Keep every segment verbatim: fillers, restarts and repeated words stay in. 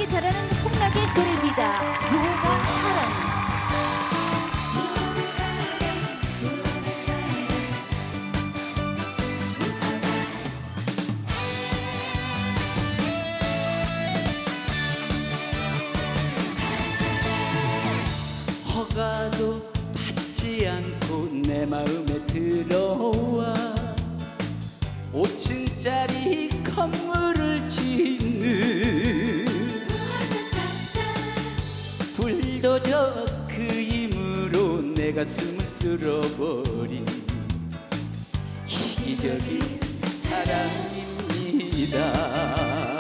신나게 잘하는 콩나게 노래입니다. 무궁한 사랑. 허가도 받지 않고 내 마음에 들어와 오 층짜리 건물을 짓는 불도저 그 힘으로 내 가슴을 쓸어버린 희귀적인 사랑입니다.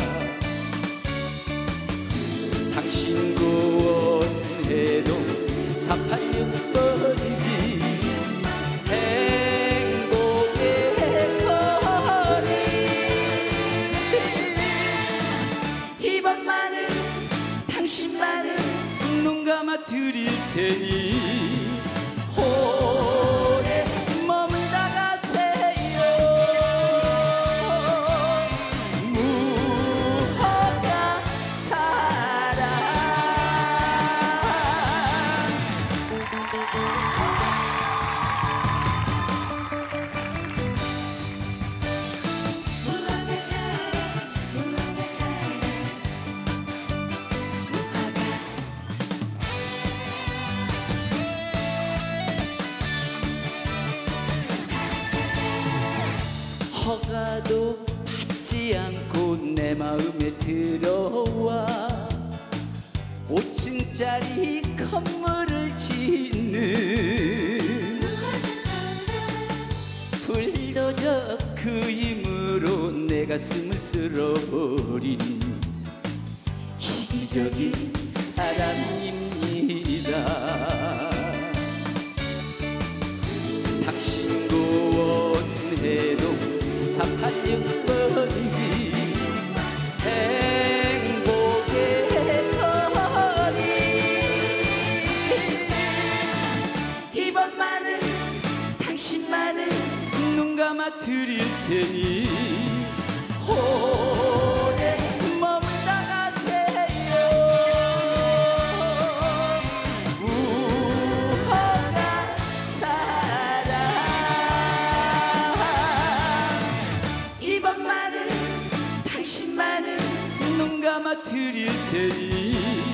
당신 구원해도 사팔육 번지 행복의 거리 이번만은 당신만은 눈 감아 드릴 테니 오래 머물다 가세요. 무허가 사랑. 허가도 받지 않고 내 마음에 들어와 오 층짜리 건물을 짓는 불도저 그 힘으로 내 가슴을 쓸어버린 희귀적인 사랑입니다. 당신 구원해도 사팔육 번지 행복의 거리 이번만은 당신만은 눈 감아 드릴 테니 오래 머물다 가세요. 무허가 사랑. 이번만은 당신만은 눈 감아 드릴 테니